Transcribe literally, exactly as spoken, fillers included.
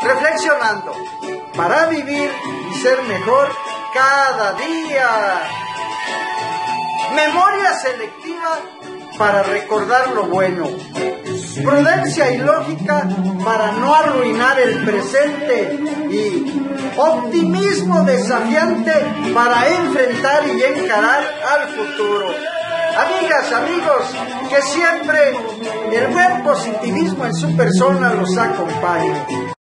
reflexionando para vivir y ser mejor cada día. Memoria selectiva para recordar lo bueno. Prudencia y lógica para no arruinar el presente. Y optimismo desafiante para enfrentar y encarar al futuro. Amigas, amigos, que siempre el buen positivismo en su persona los acompañe.